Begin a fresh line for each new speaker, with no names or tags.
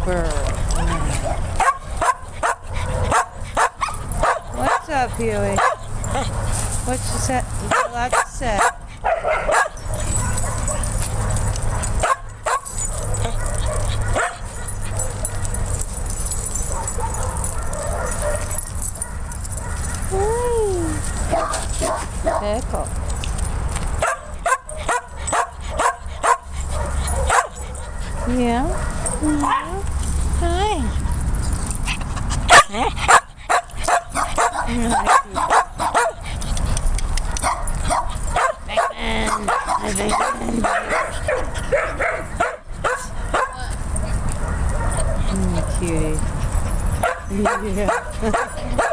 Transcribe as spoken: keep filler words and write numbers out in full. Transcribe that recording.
fur. What's up, Huey? What you said? You got a lot to say. Pickle. Yeah. Yeah. Hi. Cutie. Yeah.